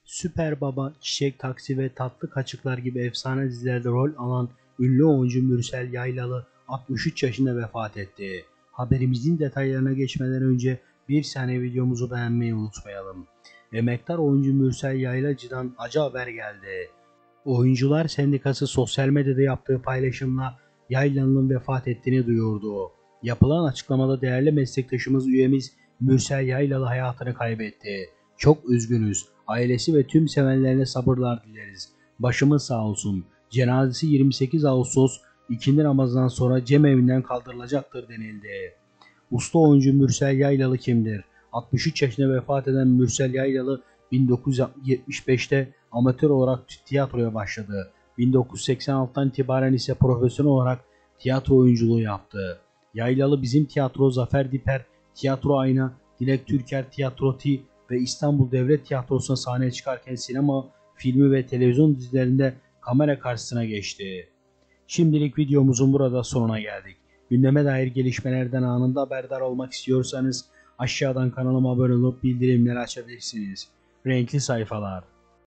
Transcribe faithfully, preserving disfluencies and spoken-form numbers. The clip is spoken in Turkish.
Süper Baba, Çiçek Taksi ve Tatlı Kaçıklar gibi efsane dizilerde rol alan ünlü oyuncu Mürsel Yaylalı altmış üç yaşında vefat etti. Haberimizin detaylarına geçmeden önce bir saniye videomuzu beğenmeyi unutmayalım. Emektar oyuncu Mürsel Yaylacı'dan acı haber geldi. Oyuncular Sendikası sosyal medyada yaptığı paylaşımla Yaylalı'nın vefat ettiğini duyurdu. Yapılan açıklamada değerli meslektaşımız üyemiz Mürsel Yaylalı hayatını kaybetti. Çok üzgünüz. Ailesi ve tüm sevenlerine sabırlar dileriz. Başımız sağ olsun. Cenazesi yirmi sekiz Ağustos ikindi namazından sonra cemevinden kaldırılacaktır denildi. Usta oyuncu Mürsel Yaylalı kimdir? altmış üç yaşında vefat eden Mürsel Yaylalı bin dokuz yüz yetmiş beşte amatör olarak tiyatroya başladı. bin dokuz yüz seksen altıdan itibaren ise profesyonel olarak tiyatro oyunculuğu yaptı. Yaylalı Bizim Tiyatro, Zafer Diper, Tiyatro Ayna, Dilek Türker Tiyatro T ve İstanbul Devlet Tiyatrosu'na sahneye çıkarken sinema, filmi ve televizyon dizilerinde kamera karşısına geçti. Şimdilik videomuzun burada sonuna geldik. Gündeme dair gelişmelerden anında haberdar olmak istiyorsanız aşağıdan kanalıma abone olup bildirimleri açabilirsiniz. Renkli sayfalar.